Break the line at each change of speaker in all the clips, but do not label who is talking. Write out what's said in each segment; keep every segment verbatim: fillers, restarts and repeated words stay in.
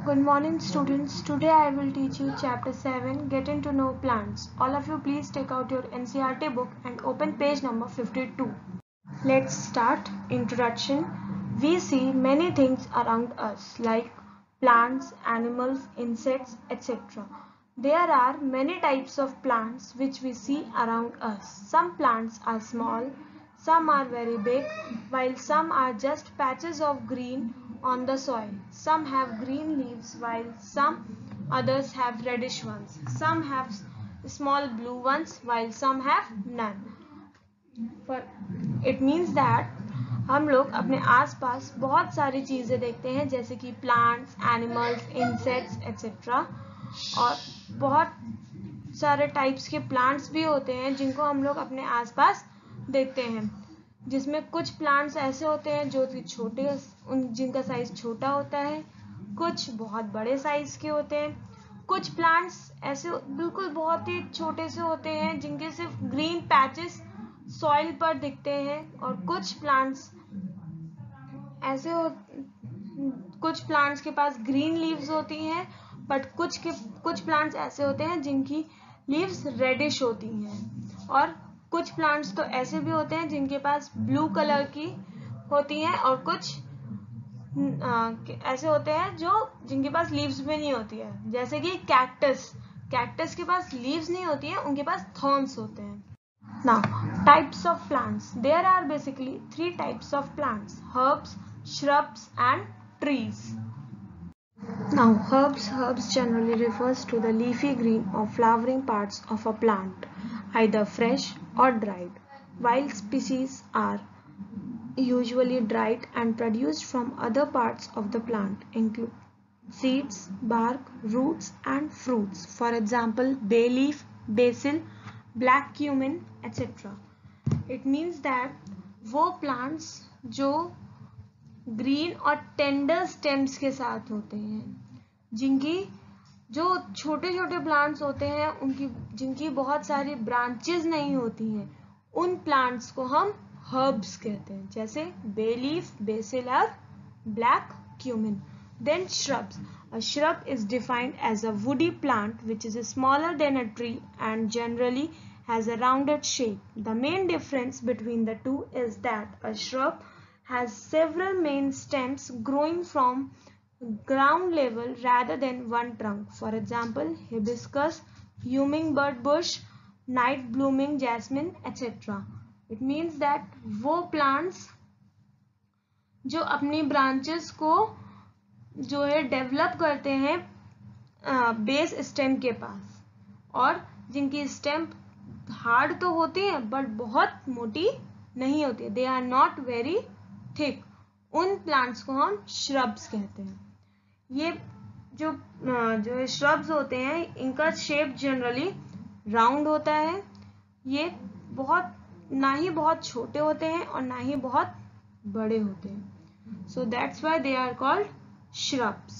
Good morning students. Today I will teach you chapter seven, Getting to Know Plants. All of you please take out your N C E R T book and open page number fifty-two. Let's start. Introduction. We see many things around us like plants, animals, insects, et cetera. There are many types of plants which we see around us. Some plants are small, some are very big, while some are just patches of green on the soil. Some have green leaves while some others have reddish ones. Some have small blue ones while some have none. For it means that हम लोग अपने आसपास बहुत सारी चीज़ें देखते हैं जैसे कि प्लांट्स, एनिमल्स, इंसेक्ट्स एक्सेट्रा और बहुत सारे टाइप्स के प्लांट्स भी होते हैं जिनको हम लोग अपने आसपास देखते हैं, जिसमें कुछ प्लांट्स ऐसे होते हैं जो कि छोटे उन जिनका साइज छोटा होता है, कुछ बहुत बड़े साइज के होते हैं, कुछ प्लांट्स ऐसे बिल्कुल बहुत ही छोटे से होते हैं जिनके सिर्फ ग्रीन पैचेस सॉइल पर दिखते हैं और कुछ प्लांट्स ऐसे हो कुछ प्लांट्स के पास ग्रीन लीव्स होती हैं बट कुछ के कुछ प्लांट्स ऐसे होते हैं जिनकी लीव्स रेडिश होती हैं और कुछ प्लांट्स तो ऐसे भी होते हैं जिनके पास ब्लू कलर की होती हैं और कुछ आ, ऐसे होते हैं जो जिनके पास लीव्स भी नहीं होती है, जैसे कि कैक्टस कैक्टस के पास लीव्स नहीं होती हैं, उनके पास थॉर्न्स होते हैं. Now, types of plants. There are basically three types of plants: herbs, shrubs, and trees. Now, herbs. Herbs generally refers to the leafy green or flowering parts of a plant, either fresh or dried. Wild species are usually dried and produced from other parts of the plant, include seeds, bark, roots, and fruits. For example, bay leaf, basil, black cumin, et cetera. It means that वो plants जो green और tender stems के साथ होते हैं, जिनकी जो छोटे छोटे प्लांट्स होते हैं उनकी जिनकी बहुत सारी ब्रांचेस नहीं होती हैं, उन प्लांट्स को हम हर्ब्स कहते हैं, जैसे बे लीफ, बेसिल और black cumin. Then shrubs. A shrub is defined as a woody plant which is smaller than a tree and generally has a rounded shape. The main difference between the two is that a shrub has several main stems growing from ground level rather than one trunk. For example, hibiscus, hummingbird bush, night blooming jasmine, et cetera. It means that वो plants जो अपनी branches को जो है develop करते हैं base stem के पास और जिनकी स्टेम हार्ड तो होती है बट बहुत मोटी नहीं होती, they are not very thick, उन प्लांट्स को हम श्रब्स कहते हैं. ये जो जो श्रब्स होते हैं इनका शेप जनरली राउंड होता है, ये बहुत ना ही बहुत छोटे होते हैं और ना ही बहुत बड़े होते हैं, so that's why they are called shrubs.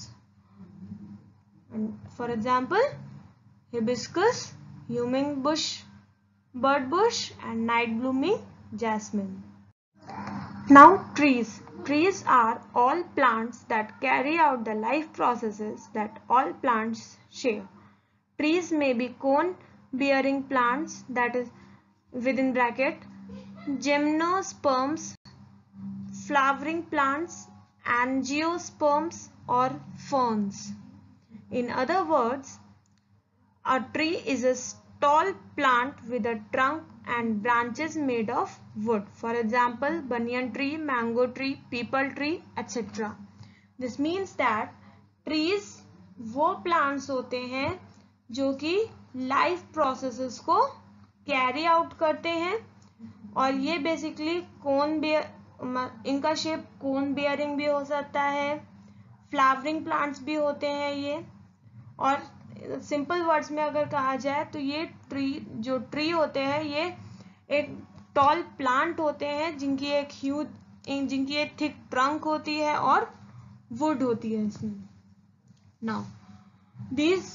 And for example, hibiscus, humming bush, bird bush, and night blooming jasmine. Now, trees. Trees are all plants that carry out the life processes that all plants share. Trees may be cone-bearing plants, that is within bracket gymnosperms, flowering plants, angiosperms or ferns. In other words, a tree is a tall plant with a trunk and branches made of wood. For example, banyan tree, mango tree, peepal tree, et cetera. This means that trees वो plants होते हैं जो कि life processes को carry out करते हैं और ये basically cone bear इनका शेप कोन बियरिंग भी हो सकता है, फ्लावरिंग प्लांट्स भी होते हैं ये, और सिंपल वर्ड्स में अगर कहा जाए तो ये ट्री जो ट्री होते हैं ये एक टॉल प्लांट होते हैं जिनकी एक ह्यूज जिनकी एक थिक ट्रंक होती है और वुड होती है इसमें. Now this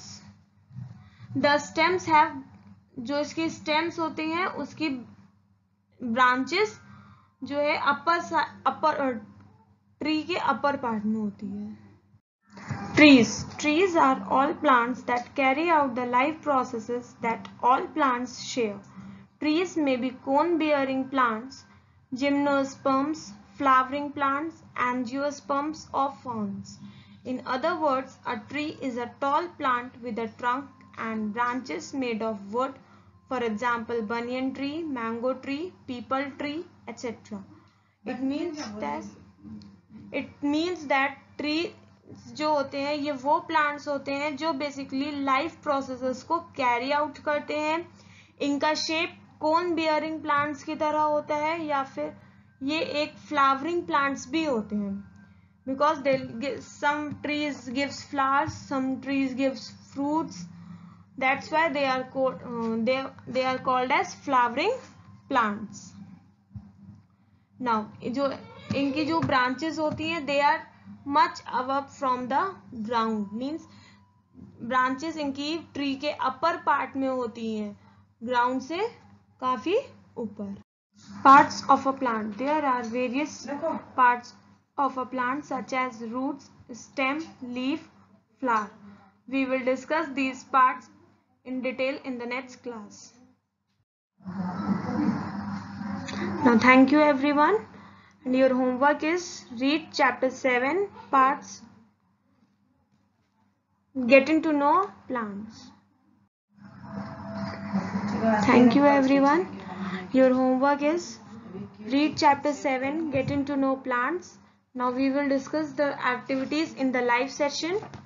the stems have जो इसकी स्टेम्स होती हैं उसकी ब्रांचेस जो है अपर अपर ट्री के अपर पार्ट में होती है. Trees. Trees are all plants that carry out the life processes that all plants share. Trees may be cone-bearing plants, gymnosperms, flowering plants, angiosperms, or ferns. In other words, a tree is a tall plant with a trunk and branches made of wood, for example, banyan tree, mango tree, peepal tree, et cetera. It means that it means that tree जो होते हैं ये वो plants होते हैं जो basically life processes को carry out करते हैं. इनका शेप कोन बियरिंग प्लांट्स की तरह होता है या फिर ये एक फ्लावरिंग प्लांट्स भी होते हैं, because they some trees gives flowers, some trees gives fruits, that's why they are they they are called as flowering plants. Now जो इनकी जो ब्रांचेस होती हैं they are much above from the ground, means branches इनकी tree के upper part में होती हैं, ग्राउंड से काफी ऊपर. Parts of a plant. There are various parts of a plant such as roots, stem, leaf, flower. We will discuss these parts in detail in the next class. Now thank you everyone, and your homework is read chapter seven parts getting to know plants. Thank you everyone. Your homework is read chapter seven getting to know plants. Now we will discuss the activities in the live session.